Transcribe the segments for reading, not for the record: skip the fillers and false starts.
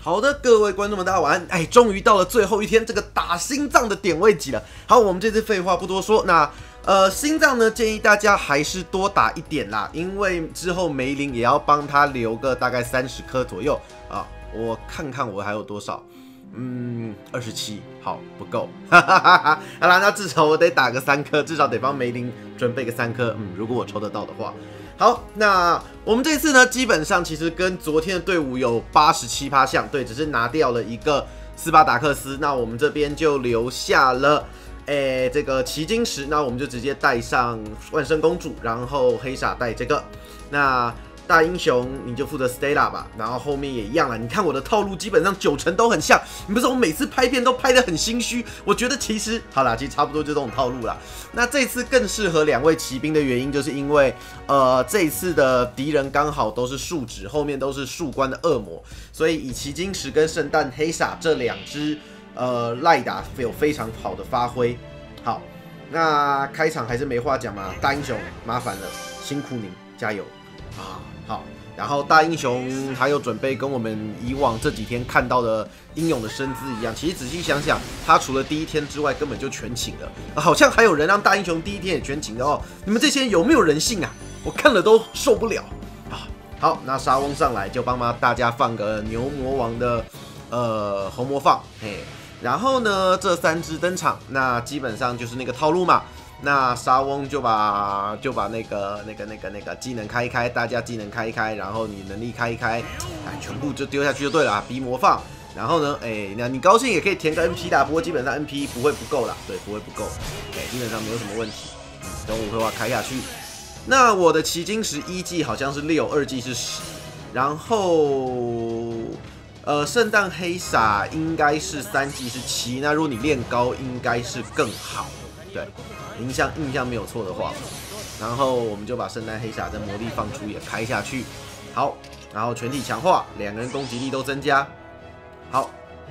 好的，各位观众们，大家晚安。哎，终于到了最后一天，这个打心脏的点位集了。好，我们这次废话不多说，那心脏呢，建议大家还是多打一点啦，因为之后梅林也要帮他留个大概30颗左右啊。我看看我还有多少。27，好，不够，哈哈哈哈。好啦，那至少我得打个3颗，至少得帮梅林准备个3颗。如果我抽得到的话。好，那我们这次呢，基本上其实跟昨天的队伍有87%像，对，只是拿掉了一个斯巴达克斯。那我们这边就留下了，这个奇晶石，那我们就直接带上万圣公主，然后黑傻带这个，那。大英雄你就负责 Stella 吧，然后后面也一样了。你看我的套路基本上90%都很像，你不是我每次拍片都拍得很心虚，我觉得其实好啦，其实差不多就这种套路啦。那这次更适合2位骑兵的原因，就是因为这一次的敌人刚好都是树脂，后面都是树关的恶魔，所以以奇晶石跟圣诞黑傻这2只赖打有非常好的发挥。好，那开场还是没话讲嘛，大英雄麻烦了，辛苦你，加油啊！好，然后大英雄还有准备跟我们以往这几天看到的英勇的身姿一样，其实仔细想想，他除了第一天之外，根本就全勤了，好像还有人让大英雄第一天也全勤的哦。你们这些人有没有人性啊？我看了都受不了啊！好，那沙翁上来就帮大家放个牛魔王的红魔放，嘿，然后呢这3只登场，那基本上就是那个套路嘛。那沙翁就把那个技能开一开，大家技能开一开，然后你能力开一开，哎，全部就丢下去就对了啊！逼魔放，然后呢，那你高兴也可以填个 NP 的，不过基本上 NP 不会不够啦，对，不会不够，基本上没有什么问题。等我会话开下去。那我的奇晶石1技好像是6， 2技是10，然后圣诞黑傻应该是3技是7，那如果你练高应该是更好，对。印象没有错的话，然后我们就把圣诞黑傻的魔力放出也开下去，好，然后全体强化，2个人攻击力都增加，好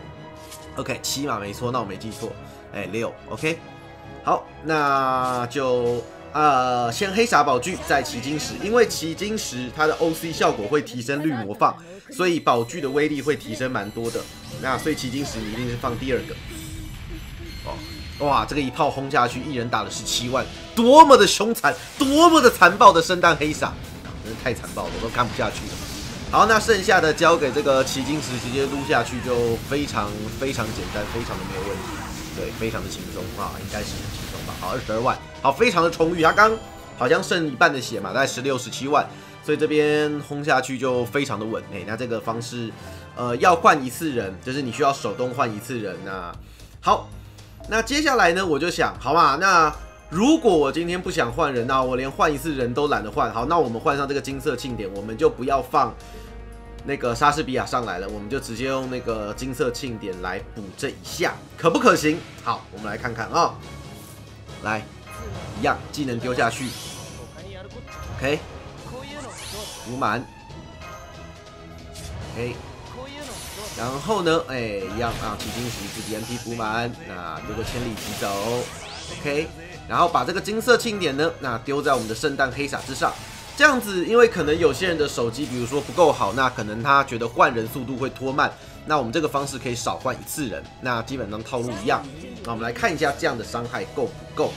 ，OK 7嘛没错，那我没记错，6 OK， 好，那就先黑傻宝具再奇晶石，因为奇晶石它的 OC 效果会提升绿魔放，所以宝具的威力会提升蛮多的，那所以奇晶石你一定是放第2个，哦。哇，这个一炮轰下去，一人打了17万，多么的凶残，多么的残暴的圣诞黑傻，真是太残暴了，我都看不下去了。好，那剩下的交给这个奇晶石直接撸下去，就非常简单，非常的没有问题，对，非常的轻松啊，应该是很轻松吧。好，22万，好，非常的充裕，他刚好像剩一半的血嘛，大概16、17万，所以这边轰下去就非常的稳。那这个方式，要换1次人，就是你需要手动换1次人那好。那接下来呢，我就想，好嘛，那如果我今天不想换人，那我连换1次人都懒得换，好，那我们换上这个金色庆典，我们就不要放那个莎士比亚上来了，我们就直接用那个金色庆典来补这一下，可不可行？好，我们来看看啊，来，一样技能丢下去 ，OK， 补满 ，OK。然后呢，一样啊，奇晶石自己 MP 补满，那丢个千里疾走 ，OK， 然后把这个金色庆典呢，那丢在我们的圣诞黑傻之上，这样子，因为可能有些人的手机，比如说不够好，那可能他觉得换人速度会拖慢，那我们这个方式可以少换1次人，那基本上套路一样。那我们来看一下这样的伤害够不够。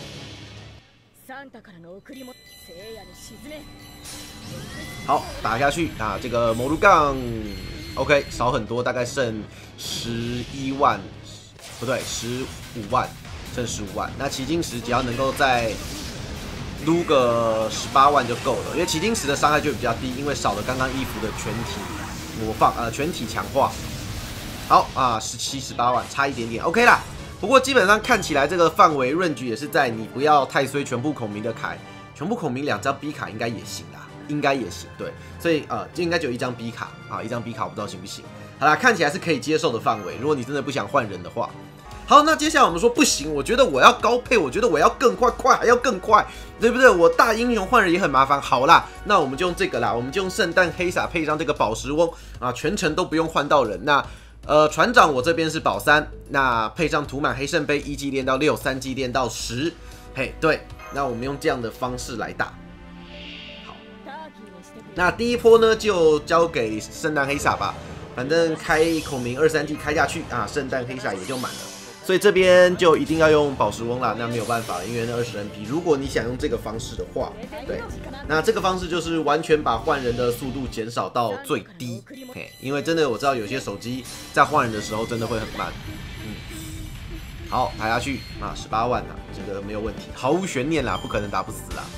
好，打下去啊，这个魔炉杠。OK， 少很多，大概剩11万，不对，15万，剩15万。那奇晶石只要能够再撸个18万就够了，因为奇晶石的伤害就比较低，因为少了刚刚衣服的全体魔放，全体强化。好啊，17、18万，差一点点 ，OK 啦。不过基本上看起来这个范围range也是在你不要太衰全部孔明的凯，全部孔明2张 B 卡应该也行啦。应该也行，对，所以就应该只有1张 B 卡啊，1张 B 卡我不知道行不行。好啦，看起来是可以接受的范围。如果你真的不想换人的话，好，那接下来我们说不行，我觉得我要高配，我觉得我要更快，快还要更快，对不对？我大英雄换人也很麻烦。好啦，那我们就用这个啦，我们就用圣诞黑傻配上这个宝石翁啊，全程都不用换到人。那船长我这边是宝3，那配上涂满黑圣杯，1技练到6， 3技练到10。嘿，对，那我们用这样的方式来打。那第一波呢，就交给圣诞黑傻吧。 反正开孔明2、3季开下去啊，圣诞黑煞也就满了。所以这边就一定要用宝石翁啦，那没有办法了，因为那20 NP， 如果你想用这个方式的话，对，那这个方式就是完全把换人的速度减少到最低，嘿，因为真的我知道有些手机在换人的时候真的会很慢，好，打下去啊，18万啦，这个没有问题，毫无悬念啦，不可能打不死啦。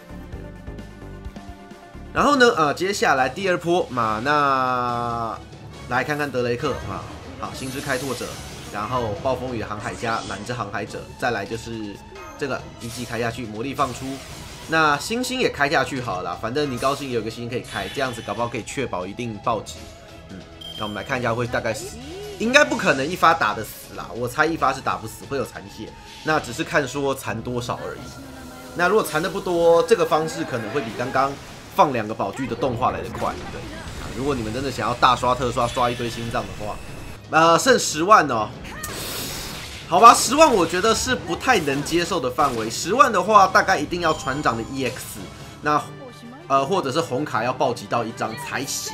然后呢，接下来第2波嘛，那来看看德雷克啊，好，星之开拓者。然后暴风雨的航海家，蓝之航海者，再来就是这个一季开下去，魔力放出，那星星也开下去好了啦，反正你高兴也有个星星可以开，这样子搞不好可以确保一定暴击。那我们来看一下会大概应该不可能一发打得死啦，我猜一发是打不死，会有残血，那只是看说残多少而已。那如果残的不多，这个方式可能会比刚刚放2个宝具的动画来得快，对。如果你们真的想要大刷特刷，刷一堆心脏的话。剩10万哦，好吧，10万我觉得是不太能接受的范围。10万的话，大概一定要船长的 EX， 那或者是红卡要暴击到1张才行，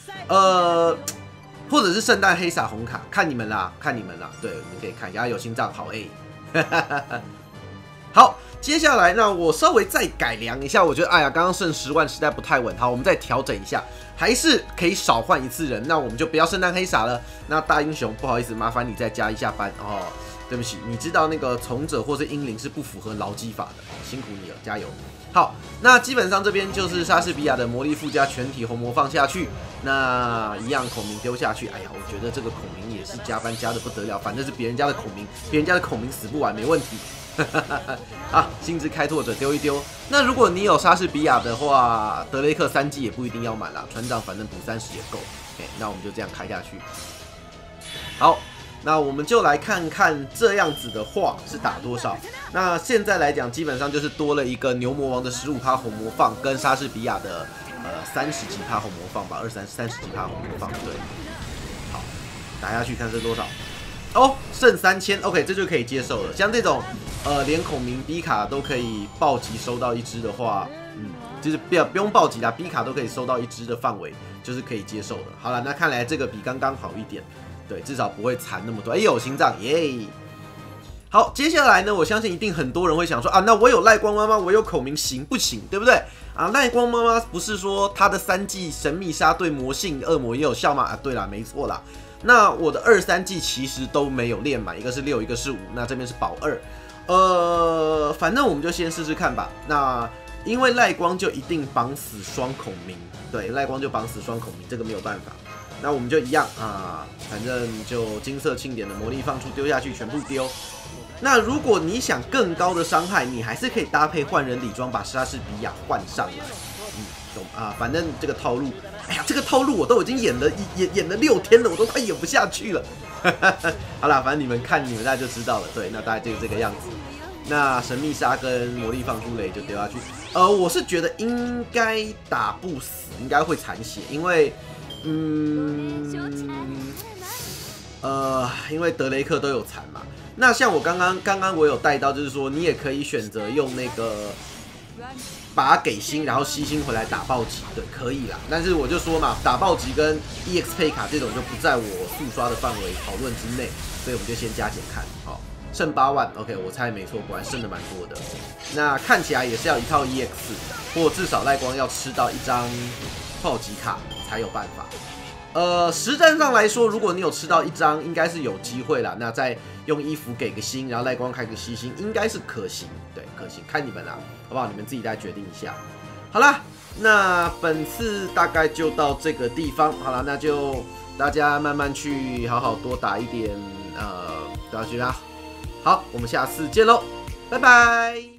或者是圣诞黑撒红卡，看你们啦，看你们啦。对，你可以看一下有心脏好 A， 好。接下来，那我稍微再改良一下，我觉得，哎呀，刚刚剩10万实在不太稳，好，我们再调整一下，还是可以少换1次人，那我们就不要圣诞黑撒了。那大英雄，不好意思，麻烦你再加一下班哦，对不起，你知道那个从者或是英灵是不符合劳基法的，辛苦你了，加油。好，那基本上这边就是莎士比亚的魔力附加全体红魔放下去，那一样孔明丢下去，哎呀，我觉得这个孔明也是加班加的不得了，反正是别人家的孔明，别人家的孔明死不完，没问题。啊，星之开拓者丢一丢。那如果你有莎士比亚的话，德雷克3季也不一定要满啦，船长反正补30也够。那我们就这样开下去。好，那我们就来看看这样子的话是打多少。那现在来讲，基本上就是多了一个牛魔王的15%红魔放，跟莎士比亚的30几%红魔放吧，30几%红魔放。对，好，打下去看是多少。哦，剩3000 ，OK， 这就可以接受了。像这种，连孔明 B 卡都可以暴击收到1只的话，就是不用暴击啦 ，B 卡都可以收到1只的范围，就是可以接受的。好了，那看来这个比刚刚好一点，对，至少不会残那么多。哎，有心脏耶！好，接下来呢，我相信一定很多人会想说啊，那我有赖光妈妈，我有孔明行不行？对不对？啊，赖光妈妈不是说她的3季神秘杀对魔性恶魔也有效吗？啊，对啦，没错啦。那我的2、3季其实都没有练满，一个是6，一个是5，那这边是保2。反正我们就先试试看吧。那因为赖光就一定绑死双孔明，对，赖光就绑死双孔明，这个没有办法。那我们就一样啊，反正就金色庆典的魔力放出丢下去，全部丢。那如果你想更高的伤害，你还是可以搭配换人礼装把莎士比亚换上来。懂啊，反正这个套路，哎呀，这个套路我都已经演了6天了，我都快演不下去了。好啦，反正你们看你们大家就知道了。对，那大概就是这个样子。那神秘杀跟魔力放出雷就丢下去。我是觉得应该打不死，应该会残血，因为因为德雷克都有残嘛。那像我刚刚我有带到，就是说你也可以选择用那个。把它给星，然后吸星回来打暴击，对，可以啦。但是我就说嘛，打暴击跟 EX 配卡这种就不在我速刷的范围讨论之内，所以我们就先加减看。好，剩8万 ，OK， 我猜没错，果然剩的蛮多的。那看起来也是要一套 EX， 或至少赖光要吃到1张暴击卡才有办法。实战上来说，如果你有吃到1张，应该是有机会啦。那再用衣服给个星，然后赖光开个吸星，应该是可行。对，可行，看你们啦，好不好？你们自己再决定一下。好啦，那本次大概就到这个地方。好啦，那就大家慢慢去，好好多打一点，多少局啦。好，我们下次见喽，拜拜。